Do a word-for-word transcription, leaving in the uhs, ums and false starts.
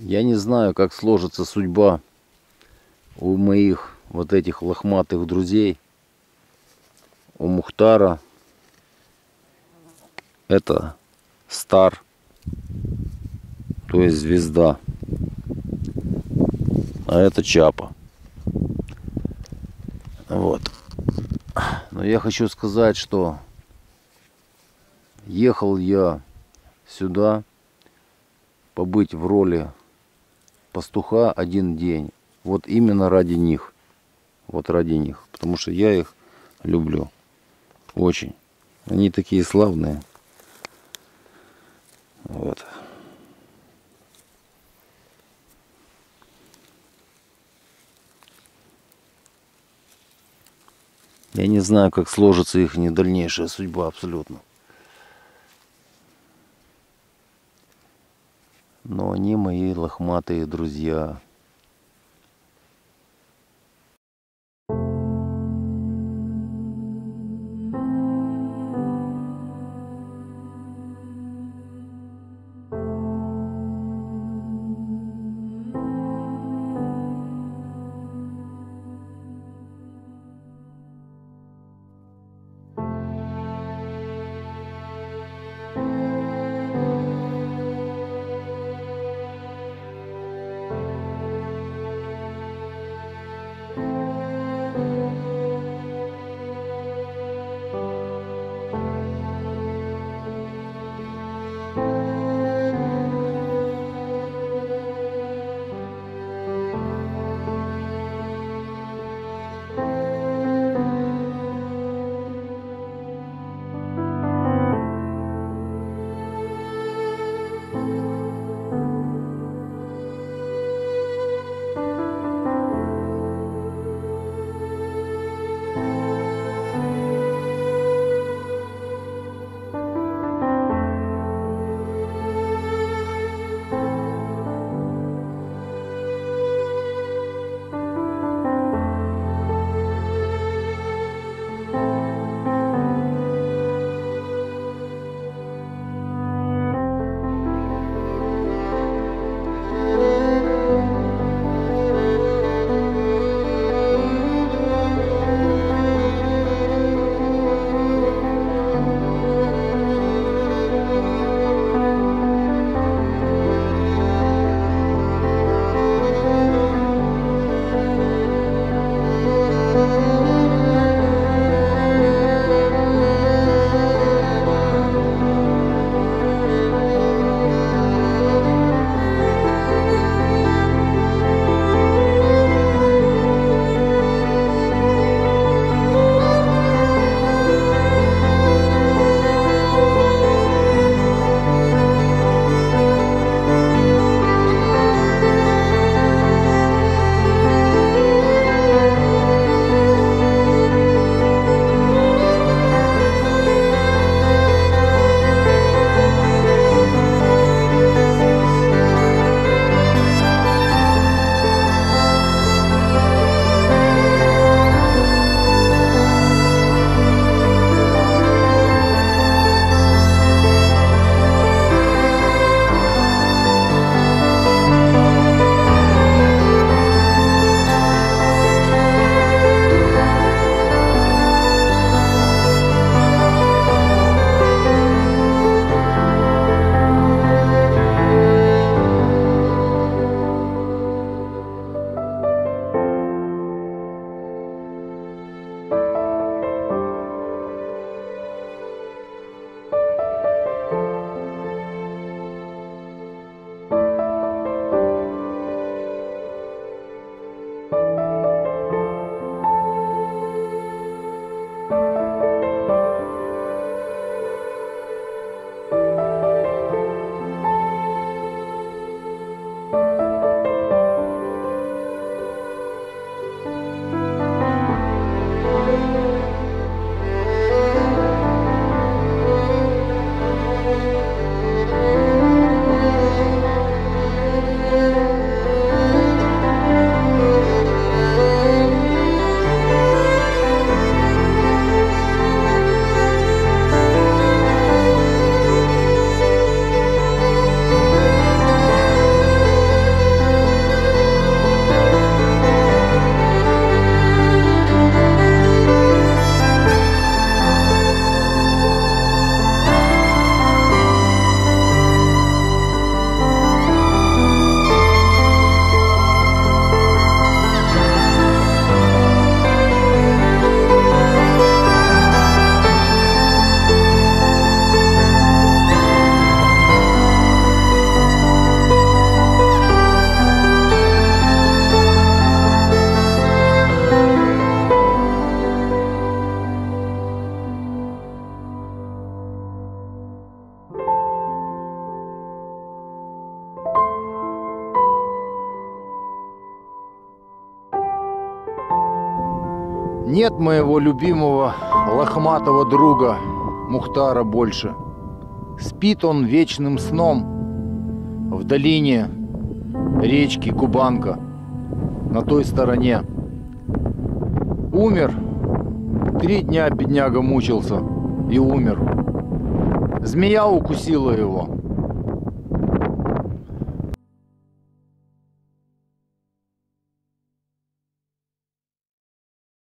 Я не знаю, как сложится судьба у моих вот этих лохматых друзей. У Мухтара это стар, то есть звезда. А это Чапа. Вот. Но я хочу сказать, что ехал я сюда побыть в роли пастуха один день. Вот именно ради них. Вот ради них. Потому что я их люблю. Очень. Они такие славные. Вот. Я не знаю, как сложится их дальнейшая судьба абсолютно. Но они мои лохматые друзья. Нет моего любимого лохматого друга Мухтара больше. Спит он вечным сном в долине речки Кубанка, на той стороне. Умер. Три дня бедняга мучился и умер. Змея укусила его.